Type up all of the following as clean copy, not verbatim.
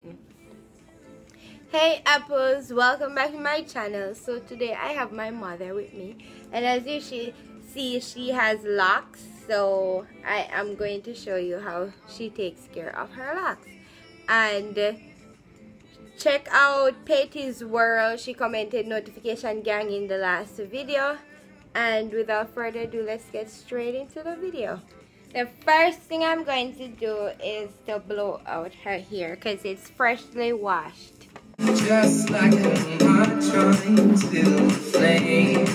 Hey apples, welcome back to my channel. So today I have my mother with me, and as you see, she has locks, so I am going to show you how she takes care of her locks. And check out Patty's World. She commented notification gang in the last video, and without further ado, let's get straight into the video. The first thing I'm going to do is to blow out her hair because it's freshly washed. Just like a heart trying to flame.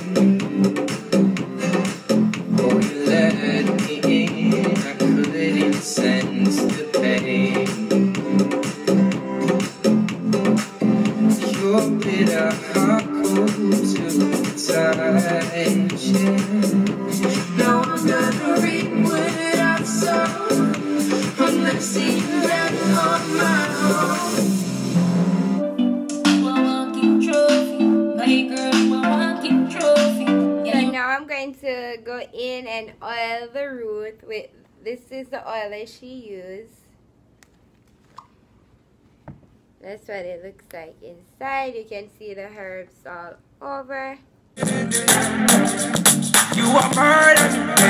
Oh, you let me in, I couldn't sense the pain. Your bitter heart cold to the touch. Now I'm gonna read what I saw. I'm not seeing that on my own. I'm going to go in and oil the root with this is the oil that she used. That's what it looks like inside. You can see the herbs all over. You are murder.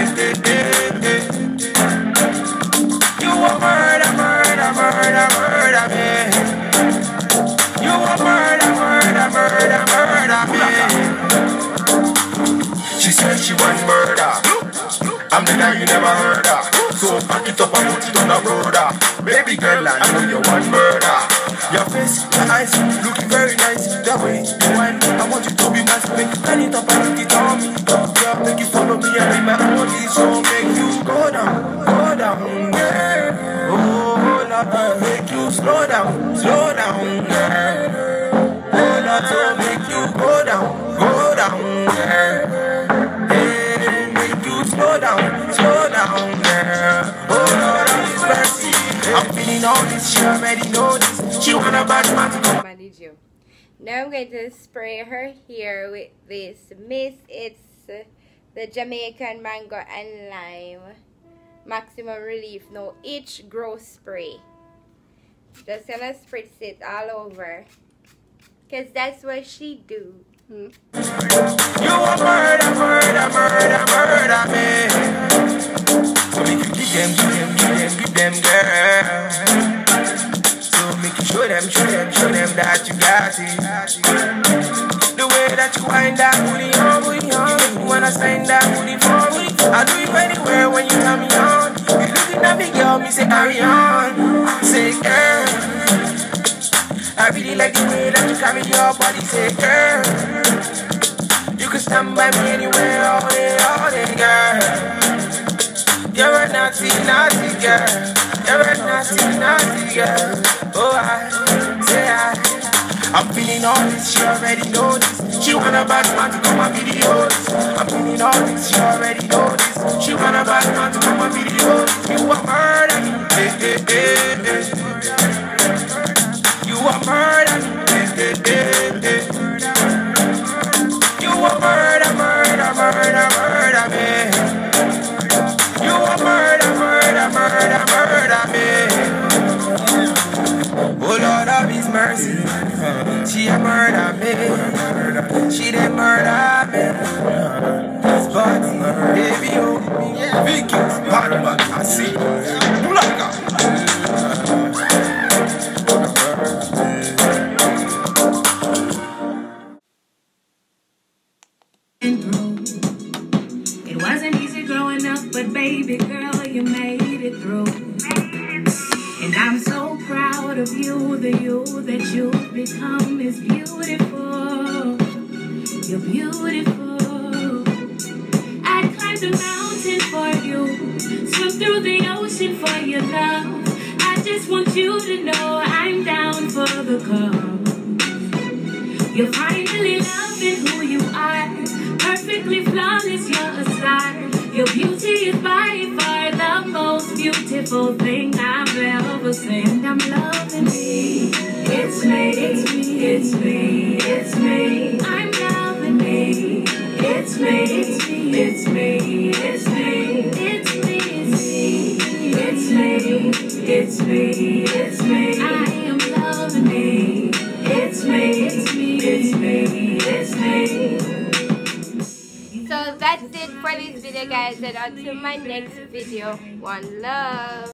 You are murder, murder, murder, murder, man. You are murder, murder, murder, murder, man. She said she wants murder. I'm the guy you never heard of. So back it up and put it on the road. Baby girl, I know you want murder. Your face, your eyes, looking very nice. The way you whine, I want you to be nice. Make you turn it up and put it on me. Yeah, make you follow me and be my only. So make you go down, girl. Oh, Lord, make you slow down, girl. Oh, Lord, so make you go down, girl. Slow down, girl. Oh Lord, have mercy. I'm feeling all this, she already know this. She want a bad man to come. Now I'm going to spray her hair with this mist. It's the Jamaican Mango and Lime Maximum Relief No Itch Grow Spray. Just gonna spritz it all over, because that's what she do. You are murder, man. So make you give them, girl. So make you show them that you got it. The way that you wind that booty on, when I sign that booty for me, I'll do it anywhere when you tell me on. You looking at me, girl, me say carry on. Say girl, I really like the way that you carry your body. Say girl, you can stand by me anywhere, all day, girl. You're a naughty girl. You're a naughty girl. Oh, I'm feeling all this, she already know this. She want a bad man to come on videos. I'm feeling all this, she already know this. She want a bad man to come on videos. You are murder, You are murder, You are murder, man. You are murder, man. Oh Lord of His mercy, she a murder me. She did murder me. This body, baby, oh, Vicky, bad man, I see. It wasn't easy growing up, but baby girl, you made it through. And I'm so proud of you. The you that you've become is beautiful. You're beautiful. I'd climb the mountain for you, swim through the ocean for your love. I just want you to know I'm down for the cause. You're finally loving who you are. Perfectly flawless, you're a star. Your beauty is by far the most beautiful thing I've ever seen. I'm loving me. It's me, it's me, it's me, it's me. I'm loving me. It's me, it's me, it's me, it's me. It's me, it's me, it's me, it's me, it's me. I am loving It's me, it's me, it's me. So that's it for this video, guys, and until my next video, one love.